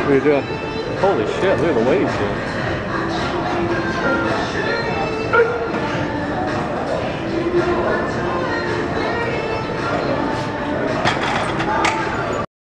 What are you doing? Holy shit, look at the waves, dude.